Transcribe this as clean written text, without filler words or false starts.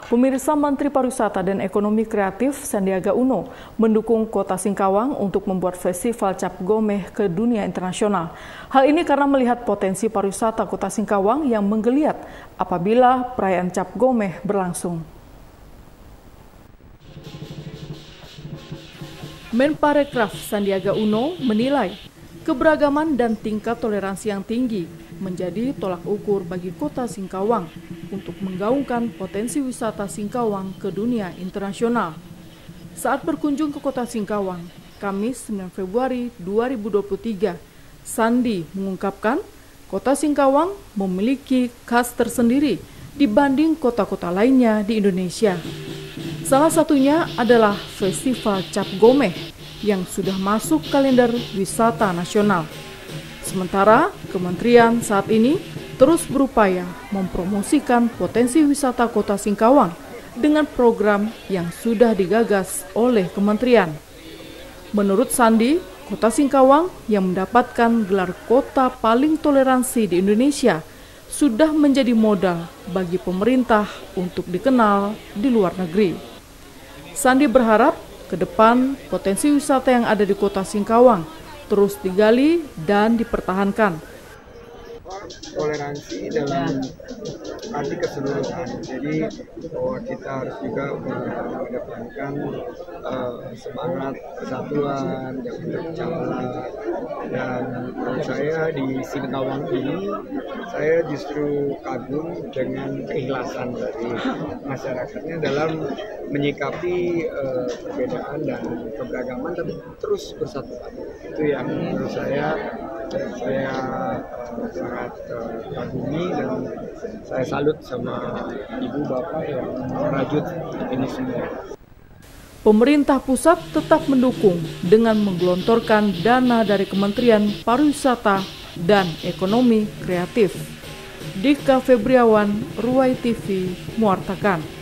Pemirsa, Menteri Pariwisata dan Ekonomi Kreatif Sandiaga Uno mendukung Kota Singkawang untuk membuat festival Cap Gomeh ke dunia internasional. Hal ini karena melihat potensi pariwisata Kota Singkawang yang menggeliat apabila perayaan Cap Gomeh berlangsung. Menparekraf Sandiaga Uno menilai keberagaman dan tingkat toleransi yang tinggi menjadi tolak ukur bagi Kota Singkawang untuk menggaungkan potensi wisata Singkawang ke dunia internasional. Saat berkunjung ke Kota Singkawang, Kamis 9 Februari 2023, Sandi mengungkapkan Kota Singkawang memiliki khas tersendiri dibanding kota-kota lainnya di Indonesia. Salah satunya adalah Festival Cap Gomeh yang sudah masuk kalender wisata nasional. Sementara kementerian saat ini terus berupaya mempromosikan potensi wisata Kota Singkawang dengan program yang sudah digagas oleh kementerian. Menurut Sandi, Kota Singkawang yang mendapatkan gelar kota paling toleransi di Indonesia sudah menjadi modal bagi pemerintah untuk dikenal di luar negeri. Sandi berharap ke depan potensi wisata yang ada di Kota Singkawang terus digali dan dipertahankan. Toleransi dalam arti keseluruhan. Jadi bahwa kita harus juga mengedepankan semangat kesatuan, jangan terpecah belah. Dan menurut saya di Singkawang ini saya justru kagum dengan keikhlasan dari masyarakatnya dalam menyikapi perbedaan dan keberagaman, tapi terus bersatu. Itu yang menurut saya sangat kagumi dan saya salut sama ibu bapak yang merajut ini semua. Pemerintah pusat tetap mendukung dengan menggelontorkan dana dari Kementerian Pariwisata dan Ekonomi Kreatif. Dika Febriawan, Ruwai TV, mewartakan.